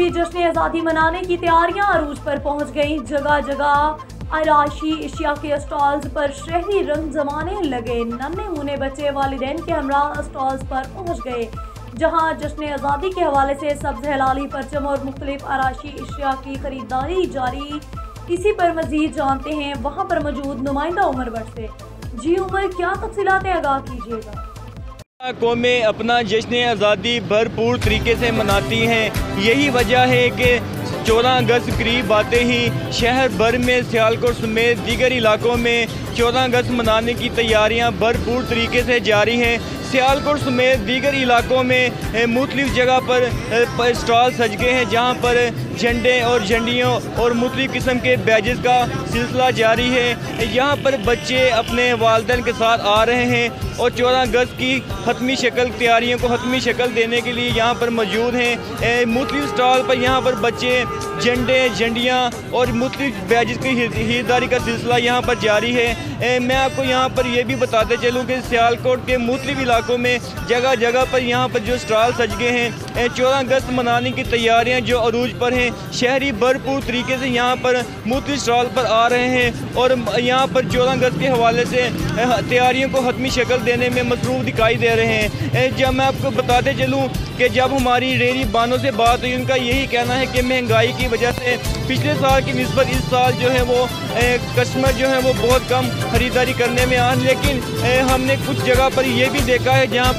में जश्न आज़ादी मनाने की तैयारियां अरूज पर पहुंच गईं। जगह जगह आराशी एशिया के स्टॉल्स पर शहरी रंग जमाने लगे। नन्हे मुने बच्चे वालिदैन के हमरा स्टॉल्स पर पहुंच गए, जहां जश्न आज़ादी के हवाले से सब्ज़ हलाली परचम और मुख्तलिफ आराशी एशिया की खरीदारी जारी। इसी पर मजीद जानते हैं वहां पर मौजूद नुमाइंदा उमर भट्ट से। जी उमर, क्या तफसीलात आगाह कीजिएगा। कौमें अपना जश्न आज़ादी भरपूर तरीके से मनाती हैं। यही वजह है कि 14 अगस्त करीब आते ही शहर भर में सियालकोट समेत दीगर इलाकों में 14 अगस्त मनाने की तैयारियां भरपूर तरीके से जारी हैं। सियालकोट समेत दीगर इलाकों में मुख्तलिफ जगह पर स्टॉल सज गए हैं, जहां पर झंडे और झंडियों और मुख्तलिफ किस्म के बैजेस का सिलसिला जारी है। यहाँ पर बच्चे अपने वालिदैन के साथ आ रहे हैं और 14 अगस्त की हतमी शक्ल तैयारियों को हतमी शक्ल देने के लिए यहाँ पर मौजूद हैं। मुख्तलिफ स्टॉल पर यहाँ पर बच्चे झंडे झंडियाँ और मुख्तलिफ बैजेस की खरीदारी का सिलसिला यहाँ पर जारी है। मैं आपको यहाँ पर यह भी बताते चलूँ कि सियालकोट के मुख्तलिफ इलाकों में जगह जगह पर यहाँ पर जो स्टॉल सज गए हैं, 14 अगस्त मनाने की तैयारियाँ जो अरूज पर हैं। शहरी भरपूर तरीके से यहाँ पर मुख्तलिफ स्टॉल पर आ रहे हैं और यहाँ पर 14 अगस्त के हवाले से तैयारियों को हतमी शक्ल देने में मसरूफ़ दिखाई दे रहे हैं। जब मैं आपको बताते चलूँ कि जब हमारी रेहड़ी बानों से बात हुई, उनका यही कहना है कि महंगाई की वजह से पिछले साल की निस्बत इस साल जो है वो कस्टमर जो है वो बहुत कम ख़रीदारी करने में आ। लेकिन हमने कुछ जगह पर यह भी देखा है जहाँ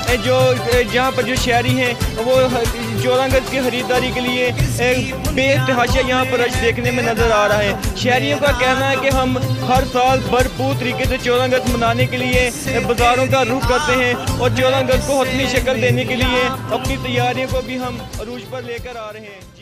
पर जो शहरी हैं वो 14 अगस्त की ख़रीदारी के लिए बेतहाशा यहाँ पर रश देखने में नज़र आ रहा है। शहरियों का कहना है कि हम हर साल भरपूर तरीके से 14 अगस्त मनाने के लिए बाज़ारों का रुख करते हैं और 14 अगस्त को हतमी शक्ल देने के लिए अपनी तैयारियों को भी हम अरूज पर लेकर आ रहे हैं।